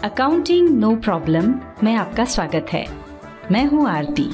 Accounting no problem में आपका स्वागत है। मैं हूं आरती।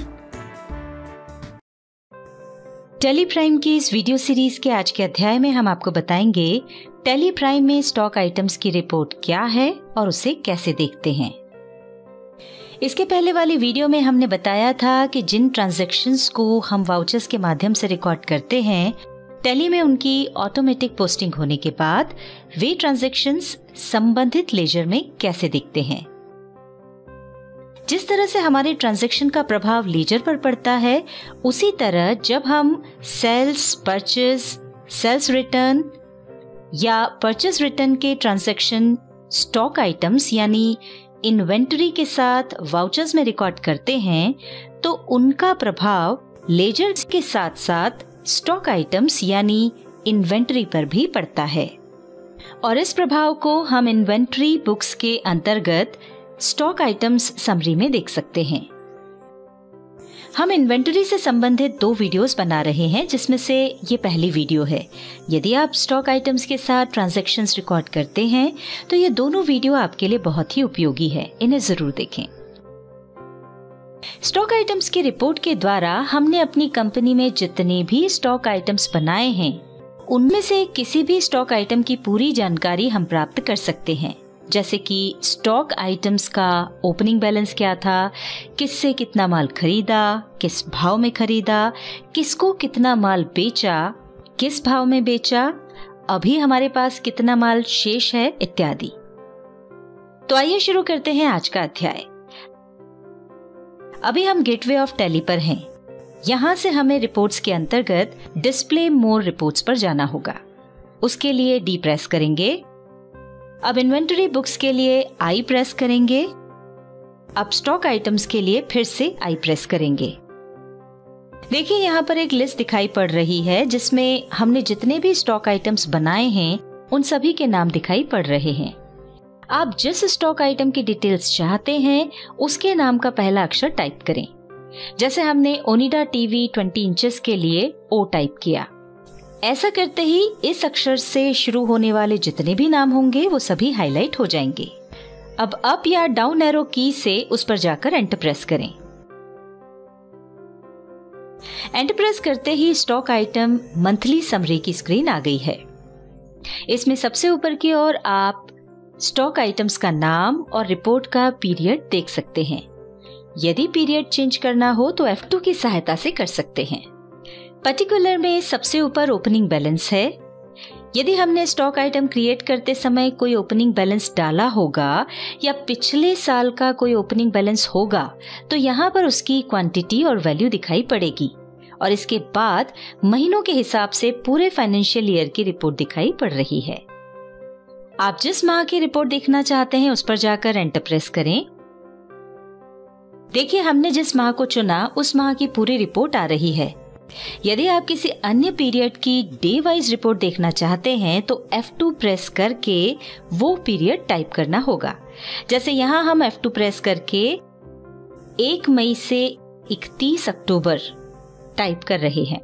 टेली प्राइम की इस वीडियो सीरीज के आज के अध्याय में हम आपको बताएंगे टेली प्राइम में स्टॉक आइटम्स की रिपोर्ट क्या है और उसे कैसे देखते हैं। इसके पहले वाली वीडियो में हमने बताया था कि जिन ट्रांजैक्शंस को हम वाउचर्स के माध्यम से रिकॉर्ड करते हैं, टेली में उनकी ऑटोमेटिक पोस्टिंग होने के बाद वे ट्रांजैक्शंस संबंधित लेजर में कैसे दिखते हैं। जिस तरह से हमारे ट्रांजैक्शन का प्रभाव लेजर पर पड़ता है, उसी तरह जब हम सेल्स, परचेज, सेल्स रिटर्न या परचेज रिटर्न के ट्रांजैक्शन स्टॉक आइटम्स यानी इन्वेंटरी के साथ वाउचर्स में रिकॉर्ड करते हैं, तो उनका प्रभाव लेजर के साथ साथ स्टॉक आइटम्स यानी इन्वेंटरी पर भी पड़ता है और इस प्रभाव को हम इन्वेंटरी बुक्स के अंतर्गत स्टॉक आइटम्स समरी में देख सकते हैं। हम इन्वेंटरी से संबंधित 2 वीडियोस बना रहे हैं, जिसमें से ये पहली वीडियो है। यदि आप स्टॉक आइटम्स के साथ ट्रांजैक्शंस रिकॉर्ड करते हैं तो ये दोनों वीडियो आपके लिए बहुत ही उपयोगी है, इन्हें जरूर देखें। स्टॉक आइटम्स की रिपोर्ट के द्वारा हमने अपनी कंपनी में जितने भी स्टॉक आइटम्स बनाए हैं, उनमें से किसी भी स्टॉक आइटम की पूरी जानकारी हम प्राप्त कर सकते हैं, जैसे कि स्टॉक आइटम्स का ओपनिंग बैलेंस क्या था, किससे कितना माल खरीदा, किस भाव में खरीदा, किसको कितना माल बेचा, किस भाव में बेचा, अभी हमारे पास कितना माल शेष है, इत्यादि। तो आइए शुरू करते हैं आज का अध्याय। अभी हम गेटवे ऑफ टेली पर हैं। यहाँ से हमें रिपोर्ट्स के अंतर्गत डिस्प्ले मोर रिपोर्ट्स पर जाना होगा। उसके लिए डी प्रेस करेंगे। अब इन्वेंटरी बुक्स के लिए आई प्रेस करेंगे। अब स्टॉक आइटम्स के लिए फिर से आई प्रेस करेंगे। देखिए यहाँ पर एक लिस्ट दिखाई पड़ रही है, जिसमें हमने जितने भी स्टॉक आइटम्स बनाए हैं उन सभी के नाम दिखाई पड़ रहे हैं। आप जिस स्टॉक आइटम की डिटेल्स चाहते हैं उसके नाम का पहला अक्षर टाइप करें। जैसे हमने ओनिडा टीवी 20 इंचेस के लिए ओ टाइप किया। ऐसा करते ही इस अक्षर से शुरू होने वाले जितने भी नाम होंगे वो सभी हाईलाइट हो जाएंगे। अब अप या डाउन एरो की से उस पर जाकर एंटर प्रेस करें। एंटर प्रेस करते ही स्टॉक आइटम मंथली समरी की स्क्रीन आ गई है। इसमें सबसे ऊपर की ओर आप स्टॉक आइटम्स का नाम और रिपोर्ट का पीरियड देख सकते हैं। यदि पीरियड चेंज करना हो तो F2 की सहायता से कर सकते हैं। पर्टिकुलर में सबसे ऊपर ओपनिंग बैलेंस है। यदि हमने स्टॉक आइटम क्रिएट करते समय कोई ओपनिंग बैलेंस डाला होगा या पिछले साल का कोई ओपनिंग बैलेंस होगा तो यहाँ पर उसकी क्वांटिटी और वैल्यू दिखाई पड़ेगी और इसके बाद महीनों के हिसाब से पूरे फाइनेंशियल ईयर की रिपोर्ट दिखाई पड़ रही है। आप जिस माह की रिपोर्ट देखना चाहते हैं उस पर जाकर एंटर प्रेस करें। देखिए हमने जिस माह को चुना उस माह की पूरी रिपोर्ट आ रही है। यदि आप किसी अन्य पीरियड की डे वाइज रिपोर्ट देखना चाहते हैं तो F2 प्रेस करके वो पीरियड टाइप करना होगा। जैसे यहाँ हम F2 प्रेस करके 1 मई से 31 अक्टूबर टाइप कर रहे हैं।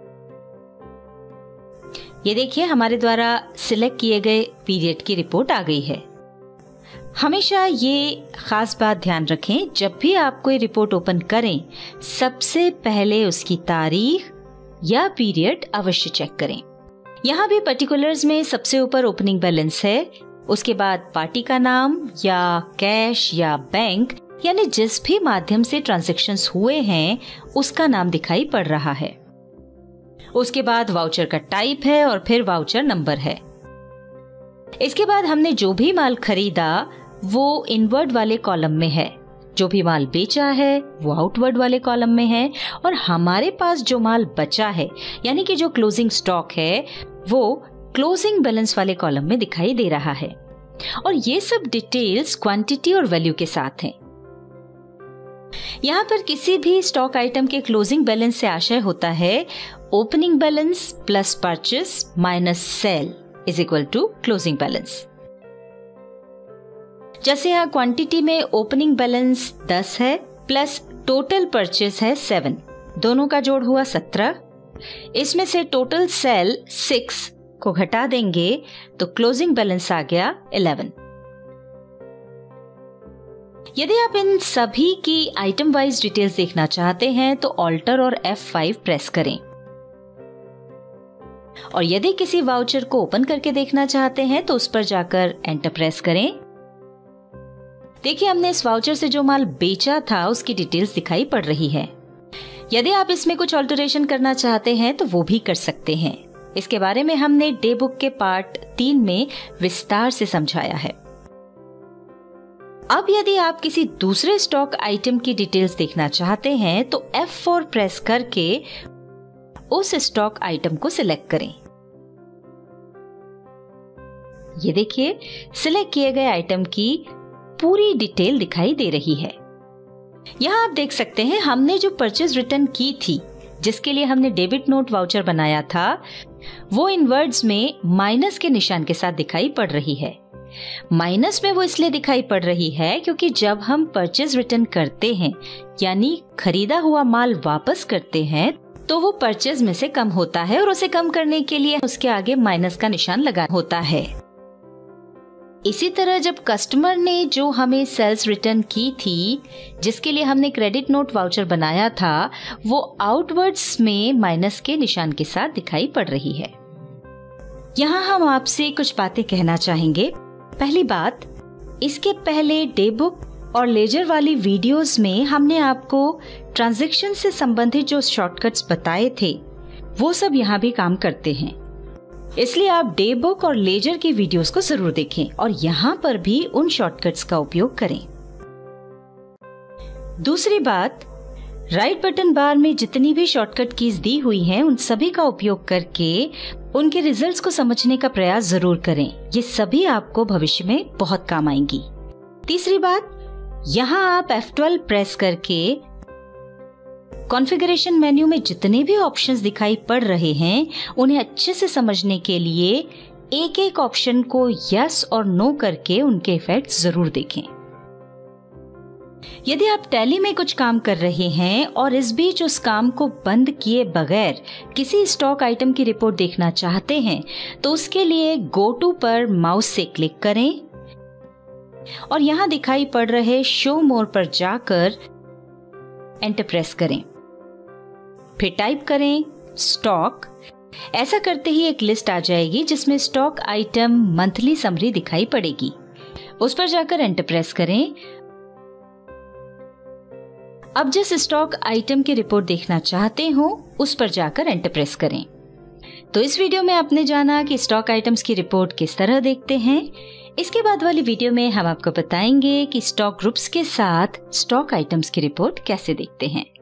ये देखिए हमारे द्वारा सिलेक्ट किए गए पीरियड की रिपोर्ट आ गई है। हमेशा ये खास बात ध्यान रखें, जब भी आप कोई रिपोर्ट ओपन करें सबसे पहले उसकी तारीख या पीरियड अवश्य चेक करें। यहाँ भी पर्टिकुलर्स में सबसे ऊपर ओपनिंग बैलेंस है, उसके बाद पार्टी का नाम या कैश या बैंक यानी जिस भी माध्यम से ट्रांजैक्शंस हुए हैं उसका नाम दिखाई पड़ रहा है। उसके बाद वाउचर का टाइप है और फिर वाउचर नंबर है। इसके बाद हमने जो भी माल खरीदा वो इनवर्ड वाले कॉलम में है, जो भी माल बेचा है वो आउटवर्ड वाले कॉलम में है और हमारे पास जो माल बचा है यानी कि जो क्लोजिंग स्टॉक है वो क्लोजिंग बैलेंस वाले कॉलम में दिखाई दे रहा है। और ये सब डिटेल्स क्वांटिटी और वैल्यू के साथ हैं। यहाँ पर किसी भी स्टॉक आइटम के क्लोजिंग बैलेंस से आशय होता है opening balance plus purchase minus sale is equal to closing balance. जैसे यहाँ क्वांटिटी में ओपनिंग बैलेंस 10 है प्लस टोटल परचेस है 7, दोनों का जोड़ हुआ 17। इसमें से टोटल सेल 6 को घटा देंगे तो क्लोजिंग बैलेंस आ गया 11। यदि आप इन सभी की आइटम वाइज डिटेल्स देखना चाहते हैं तो ऑल्टर और F5 प्रेस करें। और यदि किसी वाउचर को ओपन करके देखना चाहते हैं तो उस पर जाकर एंटर प्रेस करें। देखिए, हमने इस वाउचर से जो माल बेचा था उसकी डिटेल्स दिखाई पड़ रही है। यदि आप इसमें कुछ ऑल्टरेशन करना चाहते हैं तो वो भी कर सकते हैं। इसके बारे में हमने डे बुक के पार्ट 3 में विस्तार से समझाया है। अब यदि आप किसी दूसरे स्टॉक आइटम की डिटेल्स देखना चाहते हैं तो F4 प्रेस करके उस स्टॉक आइटम को सिलेक्ट करें। ये देखिए, सिलेक्ट किए गए आइटम की पूरी डिटेल दिखाई दे रही है। यहाँ आप देख सकते हैं हमने जो परचेज रिटर्न की थी, जिसके लिए हमने डेबिट नोट वाउचर बनाया था, वो इन वर्ड्स में माइनस के निशान के साथ दिखाई पड़ रही है। माइनस में वो इसलिए दिखाई पड़ रही है क्योंकि जब हम परचेज रिटर्न करते हैं, यानी खरीदा हुआ माल वापस करते हैं, तो वो परचेज में से कम होता है और उसे कम करने के लिए उसके आगे माइनस का निशान लगा होता है। इसी तरह जब कस्टमर ने जो हमें सेल्स रिटर्न की थी, जिसके लिए हमने क्रेडिट नोट वाउचर बनाया था, वो आउटवर्ड्स में माइनस के निशान के साथ दिखाई पड़ रही है। यहाँ हम आपसे कुछ बातें कहना चाहेंगे। पहली बात, इसके पहले डे बुक और लेजर वाली वीडियोस में हमने आपको ट्रांजैक्शन से संबंधित जो शॉर्टकट्स बताए थे, वो सब यहाँ भी काम करते हैं। इसलिए आप डे बुक और लेजर की वीडियोस को जरूर देखें और यहाँ पर भी उन शॉर्टकट्स का उपयोग करें। दूसरी बात, राइट बटन बार में जितनी भी शॉर्टकट कीज दी हुई हैं, उन सभी का उपयोग करके उनके रिजल्ट्स को समझने का प्रयास जरूर करें। ये सभी आपको भविष्य में बहुत काम आएंगी। तीसरी बात, यहाँ आप F12 प्रेस करके कॉन्फ़िगरेशन मेन्यू में जितने भी ऑप्शंस दिखाई पड़ रहे हैं, उन्हें अच्छे से समझने के लिए एक एक ऑप्शन को यस और नो करके उनके इफेक्ट्स जरूर देखें। यदि आप टैली में कुछ काम कर रहे हैं और इस बीच उस काम को बंद किए बगैर किसी स्टॉक आइटम की रिपोर्ट देखना चाहते हैं, तो उसके लिए गो टू पर माउस से क्लिक करें और यहाँ दिखाई पड़ रहे शो मोर पर जाकर एंटर प्रेस करें। फिर टाइप करें स्टॉक। ऐसा करते ही एक लिस्ट आ जाएगी जिसमें स्टॉक आइटम मंथली समरी दिखाई पड़ेगी। उस पर जाकर एंटर प्रेस करें। अब जिस स्टॉक आइटम की रिपोर्ट देखना चाहते हो, उस पर जाकर एंटर प्रेस करें। तो इस वीडियो में आपने जाना कि स्टॉक आइटम्स की रिपोर्ट किस तरह देखते हैं। इसके बाद वाली वीडियो में हम आपको बताएंगे कि स्टॉक ग्रुप्स के साथ स्टॉक आइटम्स की रिपोर्ट कैसे देखते हैं।